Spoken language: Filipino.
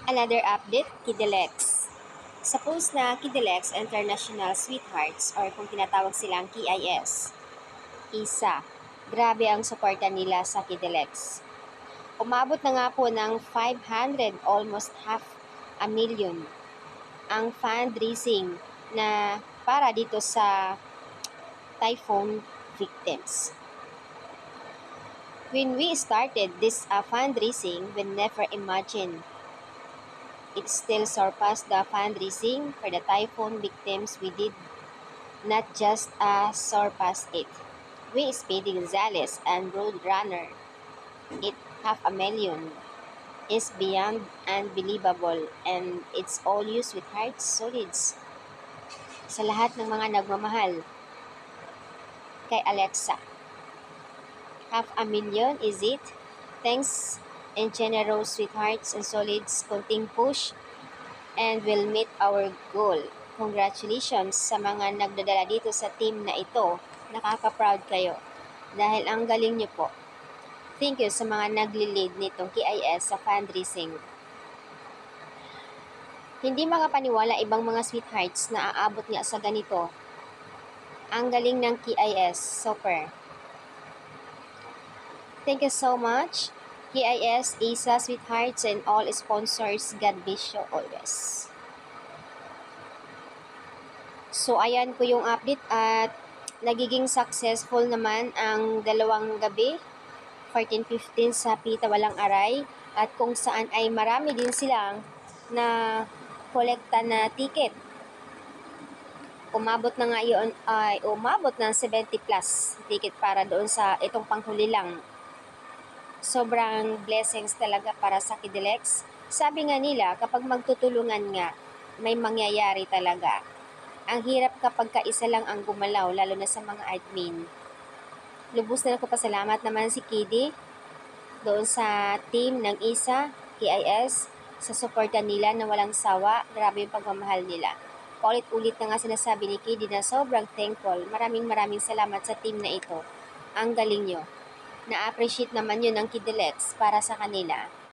Another update, Kidelex. Suppose na Kidelex International Sweethearts or kung tinatawag silang KIS, isa. Grabe ang suporta nila sa Kidelex. Umabot na nga po ng 500, almost half a million ang fundraising na para dito sa typhoon victims. When we started this fundraising, we never imagined it still surpassed the fundraising for the typhoon victims. We did not just surpass it. We, Speedy Gonzales and Roadrunner, it 500,000 is beyond unbelievable, and it's all you sweethearts solids. Sa lahat ng mga nagmamahal kay Alexa. 500,000 is it? Thanks and generous sweethearts and solids, konting push and we'll meet our goal. Congratulations sa mga nagdadala dito sa team na ito. Nakaka-proud kayo dahil ang galing niyo po. Thank you sa mga nagli-lead nitong KIS sa fundraising. Hindi makapaniwala ibang mga sweethearts na aabot nga sa ganito. Ang galing ng KIS, super. Thank you so much, KIS, ISA, sweethearts, and all sponsors. God bless you always. So, ayan po yung update at nagiging successful naman ang dalawang gabi, 14-15 sa Pita Walang Aray, at kung saan ay marami din silang na kolekta na ticket. Umabot na nga yun, ay umabot ng 70 plus ticket para doon sa itong panghuli lang. Sobrang blessings talaga para sa Kidelex. Sabi nga nila, kapag magtutulungan nga, may mangyayari talaga. Ang hirap kapag kaisa lang ang gumalaw, lalo na sa mga admin. Lubos na nagpapasalamat naman si Kiddy doon sa team ng ISA, KIS, sa suporta nila na walang sawa. Grabe yung pagmamahal nila. Paulit-ulit na nga sinasabi ni Kiddy na sobrang thankful. Maraming salamat sa team na ito. Ang galing nyo. Na-appreciate naman yun ng Kidelex para sa kanila.